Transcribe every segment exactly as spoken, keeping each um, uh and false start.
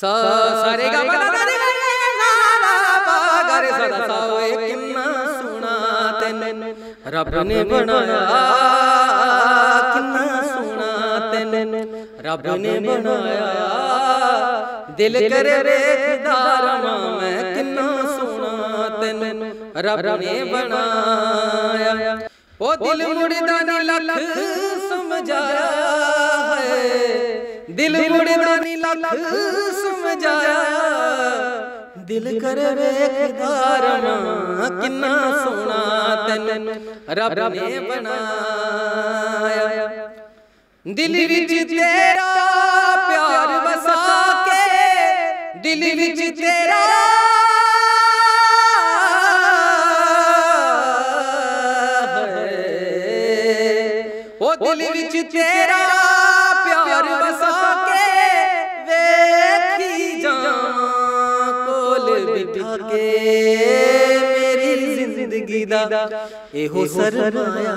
सा सारे गा मा गा रे गा रे सा सा ओए किन्ना सोना तेन रब ने बनाया, किन्ना सोना तेन रब ने बनाया। दिल करे वेखदार मैं किन्ना सोना तेन रब ने बनाया। ओ दिल मुड़दा नी लख समझाया है, दिल मुड़दा नी लख समझाया। दिल करे वेखदार किन्ना सोना तेन रब ने बनाया। दिल विच तेरा प्यार बसा के, दिल विच तेरा ओ दिल विच तेरा प्यार बसा के वेखी जावां कोल बिठा के। मेरी जिंदगी दा एहो सरमाया,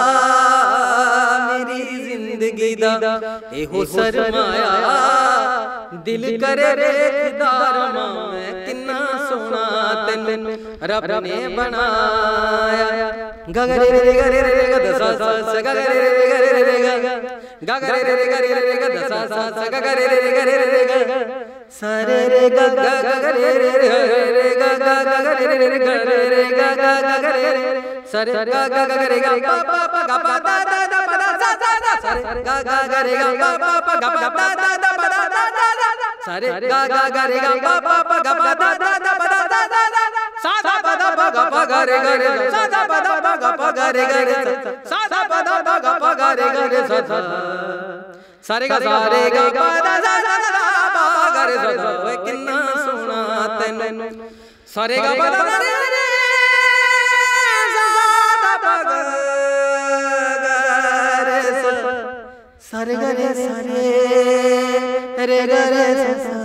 मेरी जिंदगी दा एहो सरमाया। दिल करे वेखदार मैं किन्ना सोना तेन रब ने बनाया। गा गा रे रे गा रे रे गा दा सा सा सा गा गा रे रे गा रे रे गा गा गा रे रे गा रे रे गा दा सा सा सा गा गा रे रे गा रे रे गा सा रे रे गा गा गा रे रे रे गा गा गा रे रे रे गा रे रे गा गा गा रे रे सा रे गा गा गा रे गा पा पा पा गा पा दा दा दा पा दा सा सा सा सा रे गा गा गा रे गा पा पा पा गा पा दा दा दा पा दा दा दा दा सा रे गा गा गा रे गा पा पा पा गा पा दा दा दा पा दा दा दा दा सा सा पा दा पा गा पा गा रे गा रे सा सा पा दा पा गा पा गा रे गा रे सा सा पा दा पा गा पा गा रे गा रे सा सा सा रे गा सा रे गा पा दा सा सा दा पा गा रे सा सा ओए किन्ना सोना तेन सा रे गा पा दा रे रे सा दा पा गा गा रे सा सा रे गा रे सा रे रे गा रे सा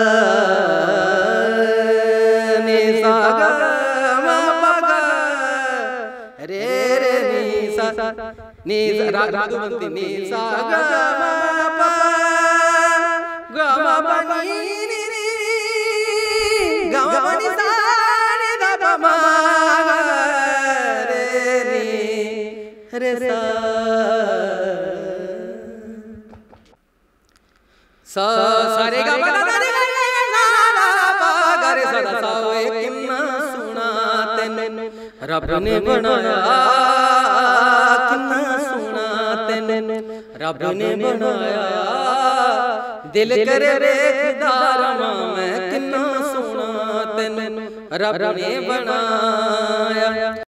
नी सा गा मा पा गा रे रे नी सा नी रागवंती नी सा गा मा पा गा मा पा नी नी नी गा मा नी सा नी दा पा मा रे नी रे सा सा सा रे गा मा गा रे गा पा गा रे सा सा ओए किन्ना सोना तेन रब ने बनाया, किन्ना सोना तेन रब ने बनाया। दिल करे वेखदार मैं किन्ना सोना तेन रब ने बनाया।